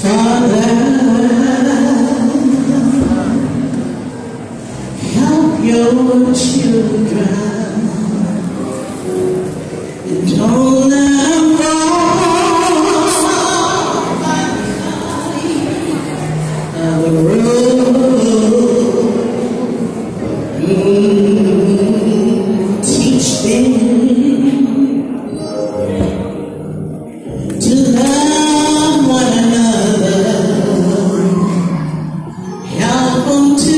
Father, help your children and don't let them walk by the road. Teach them to love one another. Help them to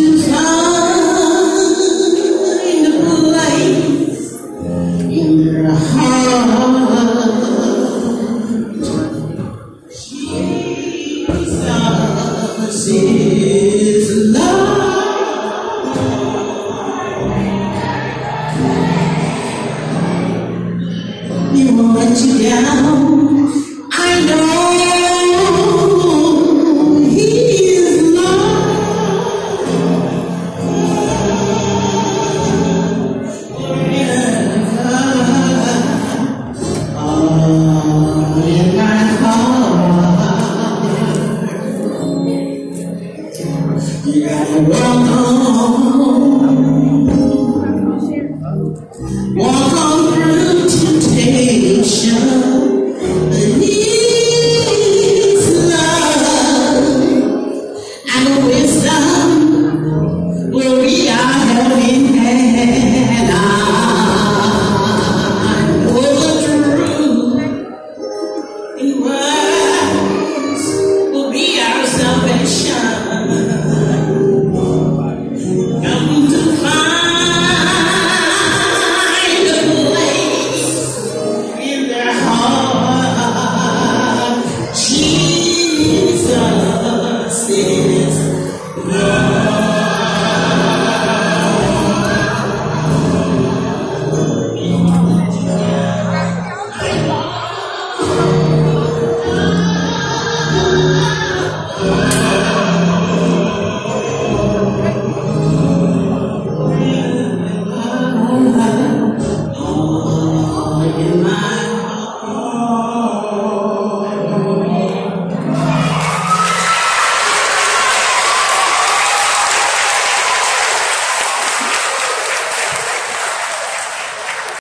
find a place in their heart. Jesus is love. He won't let you down. I know He is love. In my heart, you gotta walk on through temptation. His love and wisdom will be our helping hand. I know the truth and words will be our salvation.